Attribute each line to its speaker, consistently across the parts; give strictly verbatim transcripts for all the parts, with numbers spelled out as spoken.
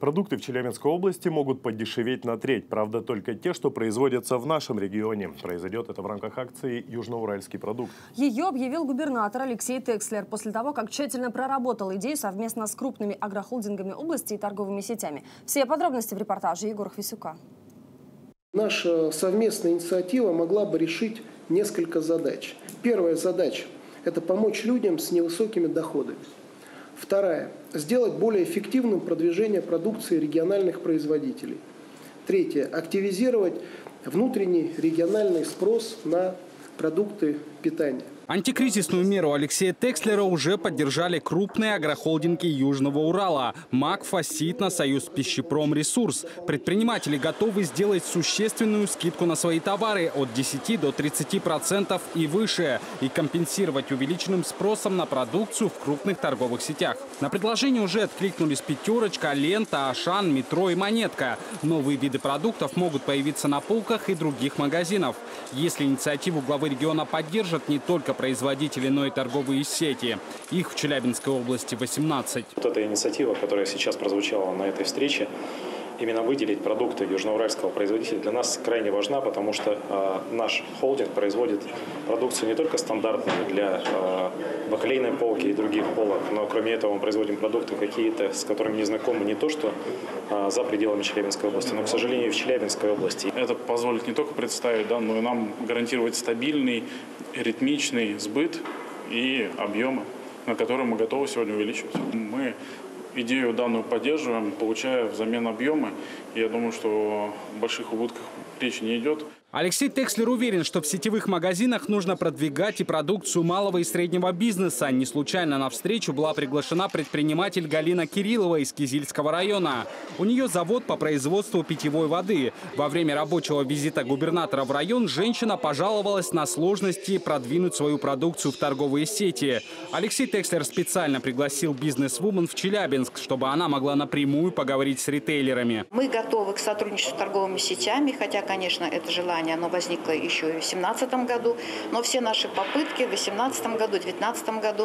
Speaker 1: Продукты в Челябинской области могут подешеветь на треть. Правда, только те, что производятся в нашем регионе. Произойдет это в рамках акции «Южноуральский продукт».
Speaker 2: Ее объявил губернатор Алексей Текслер после того, как тщательно проработал идею совместно с крупными агрохолдингами области и торговыми сетями. Все подробности в репортаже Егора Хвисюка.
Speaker 3: Наша совместная инициатива могла бы решить несколько задач. Первая задача – это помочь людям с невысокими доходами. Вторая – сделать более эффективным продвижение продукции региональных производителей. Третье – активизировать внутренний региональный спрос на продукты питания.
Speaker 4: Антикризисную меру Алексея Текслера уже поддержали крупные агрохолдинги Южного Урала – Макфа, Ситна, Союз Пищепром, Ресурс. Предприниматели готовы сделать существенную скидку на свои товары от десяти до тридцати процентов и выше и компенсировать увеличенным спросом на продукцию в крупных торговых сетях. На предложение уже откликнулись «Пятерочка», «Лента», «Ашан», «Метро» и «Монетка». Новые виды продуктов могут появиться на полках и других магазинов. Если инициативу главы региона поддержат не только производители, но и торговые сети. Их в Челябинской области восемнадцать.
Speaker 5: Вот эта инициатива, которая сейчас прозвучала на этой встрече, именно выделить продукты южноуральского производителя, для нас крайне важна, потому что э, наш холдинг производит продукцию не только стандартную для э, бакалейной полки и других полок, но кроме этого мы производим продукты какие-то, с которыми не знакомы не то что э, за пределами Челябинской области, но, к сожалению, и в Челябинской области.
Speaker 6: Это позволит не только представить, да, но и нам гарантировать стабильный, ритмичный сбыт и объемы, на которые мы готовы сегодня увеличивать. Мы идею данную поддерживаем, получая взамен объемы. Я думаю, что о больших убытках речи не идет.
Speaker 4: Алексей Текслер уверен, что в сетевых магазинах нужно продвигать и продукцию малого и среднего бизнеса. Не случайно на встречу была приглашена предприниматель Галина Кириллова из Кизильского района. У нее завод по производству питьевой воды. Во время рабочего визита губернатора в район женщина пожаловалась на сложности продвинуть свою продукцию в торговые сети. Алексей Текслер специально пригласил бизнес-вумен в Челябинск, чтобы она могла напрямую поговорить с ритейлерами.
Speaker 7: Мы готовы к сотрудничеству с торговыми сетями, хотя, конечно, это желание оно возникло еще и в две тысячи семнадцатом году, но все наши попытки в две тысячи восемнадцатом году, две тысячи девятнадцатом году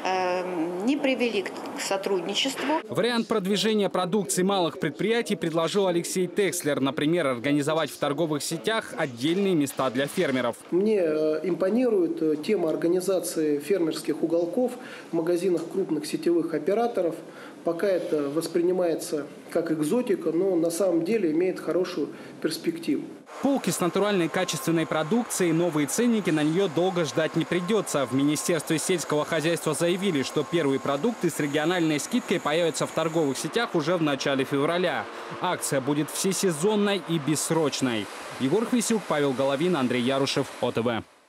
Speaker 7: э, не привели к сотрудничеству.
Speaker 4: Вариант продвижения продукции малых предприятий предложил Алексей Текслер. Например, организовать в торговых сетях отдельные места для фермеров.
Speaker 3: Мне импонирует тема организации фермерских уголков в магазинах крупных сетевых операторов. Пока это воспринимается как экзотика, но на самом деле имеет хорошую перспективу.
Speaker 4: Полки с натуральной качественной продукцией, новые ценники на нее долго ждать не придется. В Министерстве сельского хозяйства заявили, что первые продукты с региональной скидкой появятся в торговых сетях уже в начале февраля. Акция будет всесезонной и бессрочной. Егор Хвисюк, Павел Головин, Андрей Ярушев, О Тэ Вэ.